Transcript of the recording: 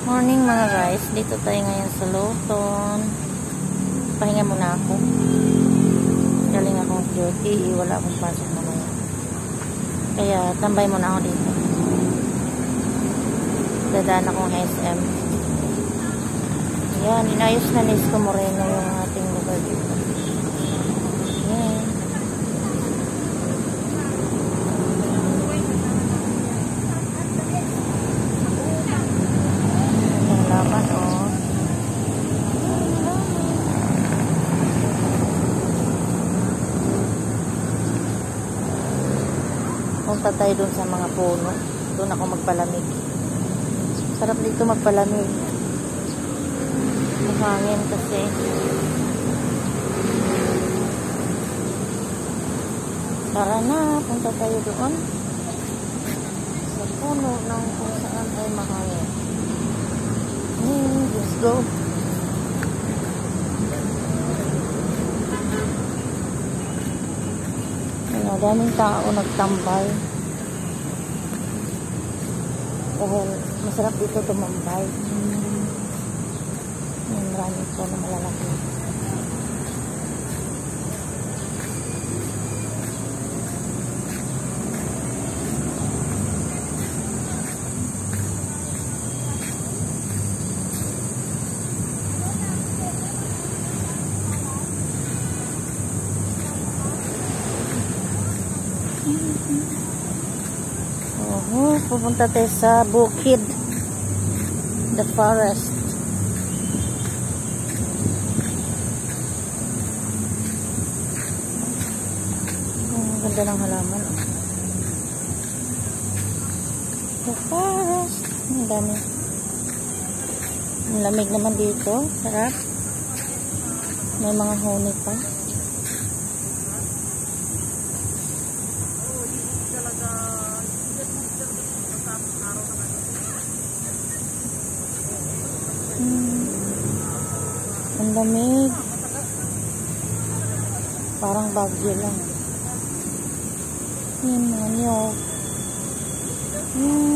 Morning mga guys, dito tayo ngayon sa Lawton. Pahinga muna ako. Galing akong duty, wala akong pasok mamaya. Kaya tambay muna ako dito. Dadaan akong SM. Yan, inayos na ni Isko Moreno yung ating lugar dito. Yan. Punta tayo dun sa mga puno. Doon ako magpalamig. Sarap dito magpalamig. Mahangin kasi. Tara na, punta tayo doon. Sa puno ng kung saan ay mahangin. Let's go. Daming tao nagtambay dahil masarap dito tumambay. Yung marami ito na malalaki. Pupunta tayo sa bukid, the forest. Ang ganda ng halaman. The forest. Ang dami. Ang lamig naman dito. Sarap. May mga honey pa. Ang lamig. Parang bagyo lang. Yan mga nyo.